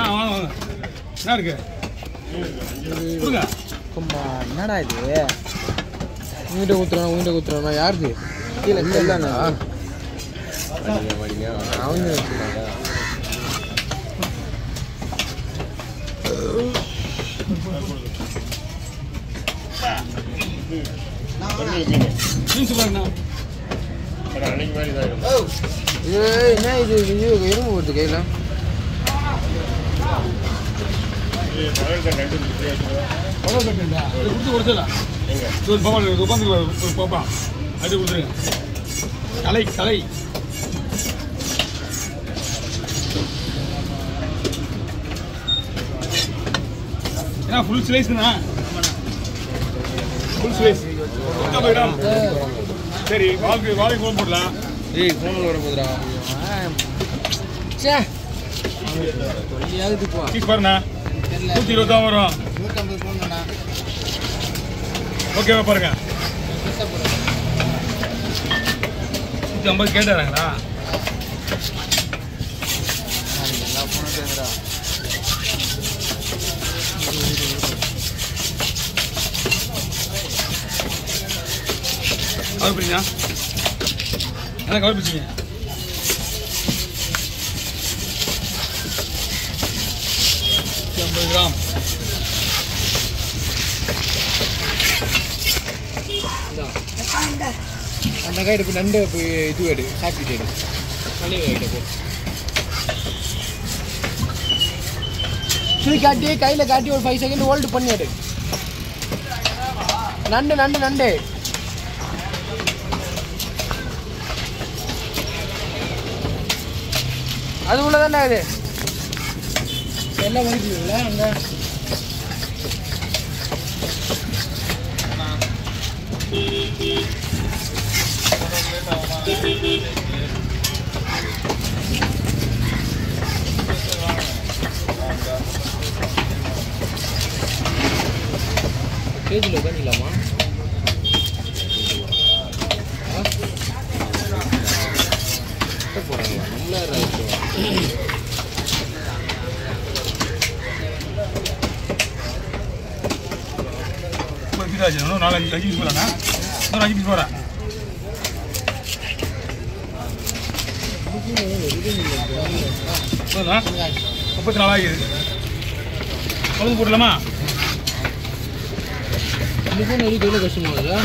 வாங்க வாங்க. என்ன இருக்கு கொடுங்க. என்னடா இது உங்ககிட்ட ஊத்துறானா யாருக்கு கீழே செல்லானா அவங்க என்ன இது எறும்பு வருது கையில் கலை கலை ஏன்னா ஃபுல் ஸ்லைஸ்ண்ணா ஃபுல் ஸ்லைஸ் சரி வாழைக்கு ஃபோன் போடலாம் ஏய் ஃபோன் வர போதுடா சே சொல்லியாகுதுப்பா ஃபீஸ் பாருண்ணா 120 தான் வரும் 150 போங்கண்ணா ஓகேவா பாருங்க 150 கேட்டாராங்களா எல்லா ஃபோனும் கேட்குறா கவர் பிடிச்சா என்ன கவர் பிடிச்சிங்க கிராம் அந்த கைடு இப்போ நண்டு போய் இது எடு சாப்பிட்டு எடு மளிகை கைட்டை போ சுழி காட்டி கையில் காட்டி ஒரு 5 செகண்ட் ஹோல்டு பண்ணிடு நண்டு நண்டு நண்டு அது உள்ளதானே அது எல்லாம் வலிக்குதுல்ல அங்கே கேஜில் உட்காந்துக்கலாமா போகிறாங்களா நம்மள இன்னும் 4-5 பீஸ் போகிறாங்க இன்னொரு 5 பீஸ் போகிறேன் 34 ஆகிடுது குழம்பு போடலாமா இன்னும் நிறைய கையில் கஷ்டமாகுதா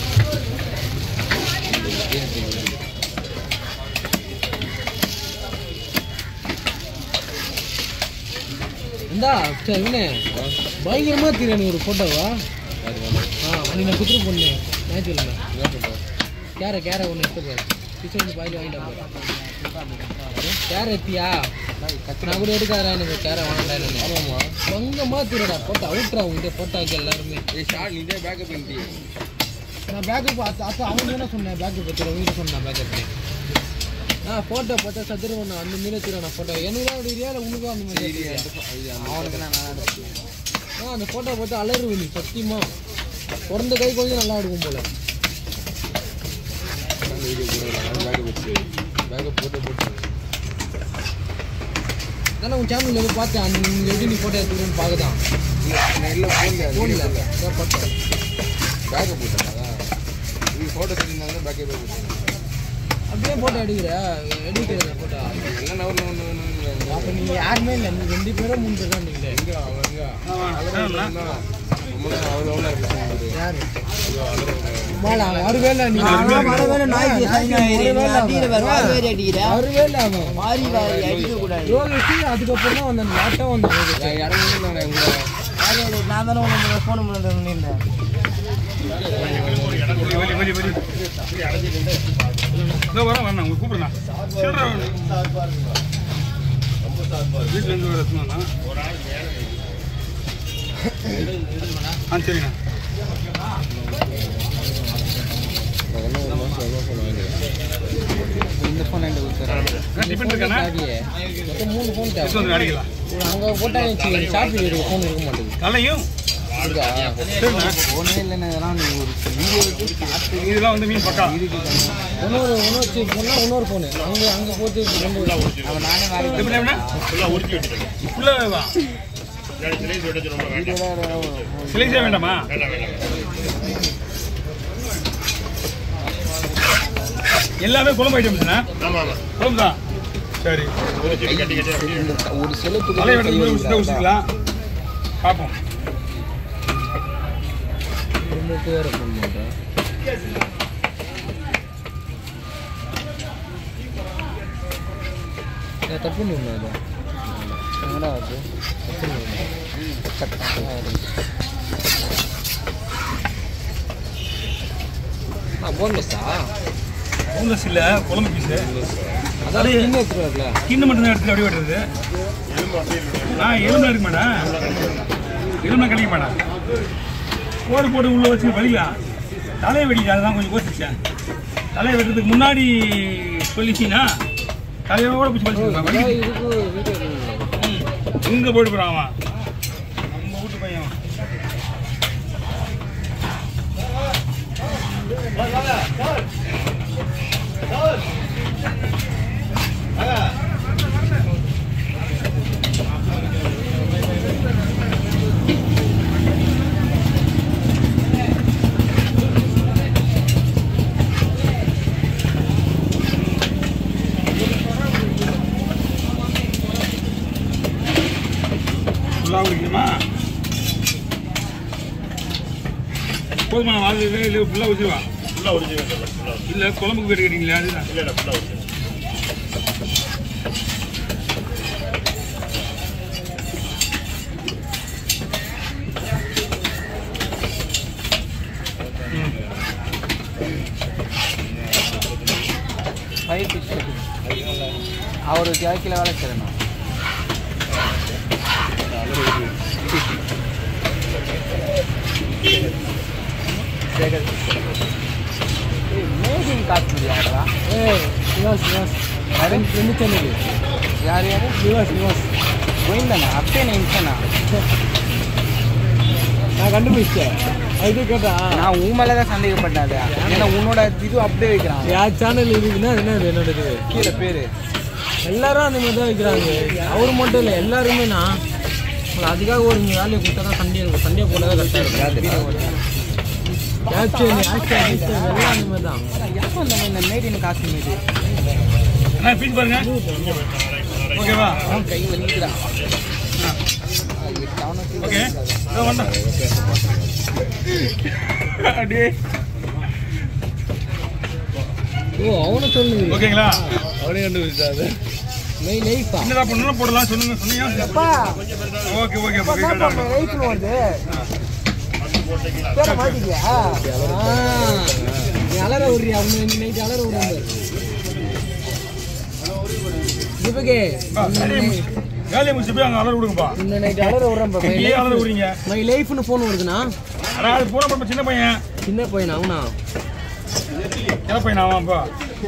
இந்தா சரி இவனே பயங்கரமாக தெரியும் ஒரு ஃபோட்டோவா நீ நான் குத்துரு பொண்ணு ஞாயிற்றுக்கிழமை கேரை ஒன்று எடுத்துப்பாரு கிச்சன் பாயில் வாங்கிட்டு கேரை எத்தியா நான் கூட எடுக்காதா எனக்கு கேரை வாங்கிட்டா பங்கமாக தெரியாடா போட்டோ அவுட்ரா உங்கள்கிட்ட போட்டோக்கு எல்லாருமே நீதே பேக்கப் பண்ணி நான் பேக்கப் அப்போ அவங்க என்ன சொன்னேன் பேக்கப் பற்றி உங்கள்கிட்ட சொன்னேன் பேக்கப் ஃபோட்டோ பார்த்தா சதுர ஒன்று அந்த மீன் வச்சுருவேன் நான் ஃபோட்டோ எனக்கு தான் அப்படி இல்லையா இல்லை உனக்கும் அந்த மாதிரி அவனுக்கு நான் அந்த ஃபோட்டோ பார்த்தா அலறுவேன் நீ சத்தியமா பிறந்த கை கொஞ்சம் நல்லா எடுக்கும் போல அதனால் உன் சேனலில் போய் பார்த்தேன் அந்த எப்படி நீ ஃபோட்டோ எடுத்துக்கிறேன்னு பார்க்குதான் ஃபோனில் பார்த்தேன் பேக்கப் போட்டேன் நீ ஃபோட்டோ எடுத்துருந்தாங்க பேக்கப் போட்டேன் அப்படியே ஃபோட்டோ எடுக்கிற ஃபோட்டோ எல்லாம் நவரில் அப்போ நீங்கள் யாருமே இல்லை நீங்கள் 2 பேரும் 3 பேர் தான் நீங்கள் எங்கே அதுக்கப்புறம் தான் வந்தேன் லேட்டாக வந்தேன் நான் தானே உங்களை ஃபோன் பண்ணியிருந்தேன் உங்க கூப்பிடுறா வீட்டுல இருந்து எடுத்துனா சரிண்ணா இந்த ஃபோன் டிஃபன் இருக்காண்ணா 3 ஃபோன் அடிக்கலாம் அங்கே போட்டால் ஷாப்பிங் ஃபோன் இருக்க மாட்டேங்குது கலையும் சரிண்ணா. ஒன்றும் இல்லைண்ணா இதெல்லாம் நீ ஒரு வீடியோ எடுத்து பார்த்து இதெல்லாம் வந்து மீன் பக்கா. இன்னொரு ஃபோன்னா இன்னொரு ஃபோனு அங்கே போட்டு அவன் நானே வேலை எப்படி எப்படின்னா ஃபுல்லாக சிலைஸே வேண்டாமா? எல்லாமே குழம்பு ஐட்டம்ஸ்ண்ணா. குழம்பு தான். சரி ஒரு சில தலையை வெட்ட ஊசிக்கலாம் பார்ப்போம். வேறு ஃபோன் பண்ணுறேன். தப்பு பண்ணு அது என்னடா அது போன்லெஸ்ஸா? போன்லெஸ் இல்லை, குழம்பு பீஸு. அதாவது இன்னும் எடுத்துருவாருல கிண்ணு மட்டும் தான் எடுத்து அப்படியே வெட்டுறது. நான் எலும்பு எடுக்க மாட்டேன், எலும்பு கழிக்க மாட்டேன். கோடு போட்டு உள்ளே வச்சு வலிக்கலாம். தலையை வெடிக்க அதுதான் கொஞ்சம் யோசிச்சேன். தலையை வெட்டுறதுக்கு முன்னாடி சொல்லிச்சின்னா தலையோட பிடிச்சி வலிச்சு இங்கே போயிட்டு போகிறான் அவன். நம்ம வீட்டு பையன் ஃபுல்லாக குடிக்கணுமா? போதுமா? வாழ்க்கை இல்லை ஃபுல்லாக ஊற்றிடுவா. இல்லை குழம்புக்கு போய் கேட்டீங்களா? அதுதான் அவர் ஜாக்கியில் வேலை செய்யணும். மேகிங் காசு முடியாதா? யார் யார் போயிருந்தாண்ணா அப்பே நினைச்சேண்ணா. நான் கண்டுபிடிச்சேன். அது கேட்டா நான் உன் மேலே தான் சந்தேகப்பட்டேன். ஏன்னா உன்னோட இது அப்படியே வைக்கிறான். யார் சேனல் இருக்குன்னா என்ன என்னோட இது கீழே பேர் எல்லாரும் அந்த மாதிரி தான் வைக்கிறாங்க. அவர் மட்டும் இல்லை, எல்லாருமேண்ணா. அதுக்காக ஒரு வேலையை கொடுத்தா தான் சண்டே போல தான் கரெக்டாக இருக்கும். எல்லாம் அந்த மாதிரி தான். எப்போ அந்த மாதிரி இந்த மேடின் காசு மீது பீஸ் பாருங்க. ஓகேவா? கை வலிக்குதான். ஓகே அப்படியே அவனை சொல்லுங்க. ஓகேங்களா? அவனே கண்டுபிடிச்சாது. என்னதான் பண்ணணும் போடலாம் சொல்லுங்க. சொன்னீங்க. ஓகே ஓகே அலற விடுறியா? அவங்க நைட்டு அலற விடுறாங்க. வேலையை முடிச்சு போய் அங்கே அலற விடுங்கப்பா. இந்த நைட்டு அலற விடுறேன். அலற விடுறீங்க. மை லைஃப்னு ஃபோன் வருதுண்ணா. அதாவது பூரா பண்ண சின்ன பையன். சின்ன பையன் அவனா? சின்ன பையன் ஆமாப்பா.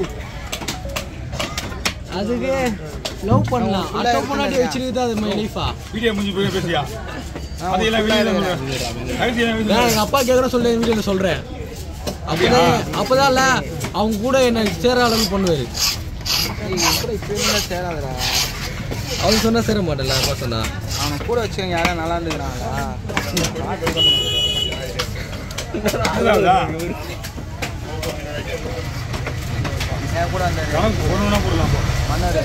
அதுக்கு லவ் பண்ணலாம். அட்டை முன்னாடி வச்சிருக்கு அது மை லைஃபா. வீடியோ முடிஞ்சு போய் பேசியா? அதையெல்லாம் எங்கள் அப்பா கேட்குற சொல்ல வீடியோவில் சொல்கிறேன். அப்போதான் இல்லை அவங்க கூட என்ன சேர அளவுக்கு பண்ணுவார். சேராதரா அவங்க சொன்னா சேர மாட்டேன்ல. அப்பா சொன்னா அவனை கூட வச்சுக்கோங்க. யாரும் நல்லா இருந்துக்கிறாங்களா? என் கூட அந்த போடலாம் மன்னார்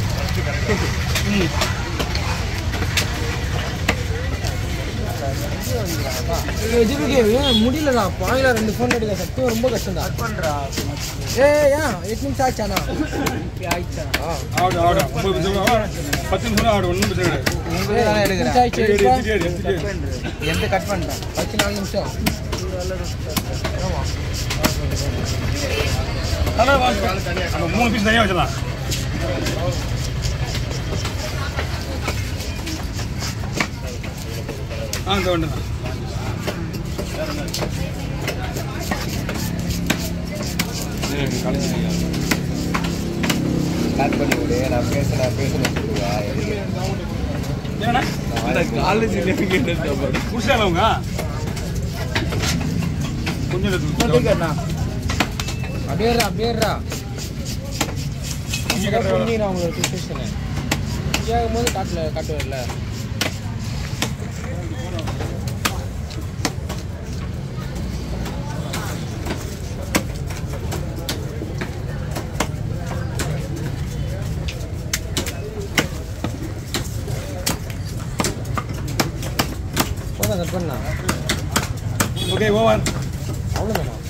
முடியலடா. பாயில 2 ஃபோன் எடுக்க சத்தியம் ரொம்ப கஷ்டம் தான். பண்றா ஏன் 8 நிமிஷம் ஆச்சானா? ஆயிடுச்சா? 10 நிமிஷம் ஆடு. ஒன்றும் பிரச்சனை எந்த கட் பண்ணுறேன் 14 நிமிஷம். நம்ம 3 பீஸ் தனியாக வச்சிடலாம். இந்த ஒன்று தான். காலேஜ் குடிச்சாங்க அவங்க கொஞ்சம் அப்படியேறா புரிஞ்சுக்கிறா அவங்களோட சுச்சுவேஷனை கேட்கும்போது காட்டுவார்ல போதான் கட் பண்ணலாம் ஓகே ஓவர் அவ்வளோதானா